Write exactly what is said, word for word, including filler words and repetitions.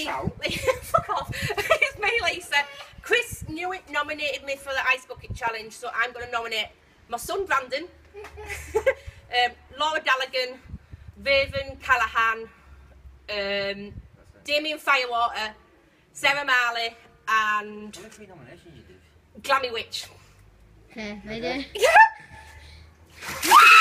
me. Fuck off. It's me, Lisa. Chris knew it, nominated me for the Ice Bucket Challenge, so I'm going to nominate my son Brandon, um, Laura Dallaghan, Vaven Callahan, um, Damien Firewater, Sarah Marley, and three nominations you did. Glammy Witch. Okay, ready? Yeah.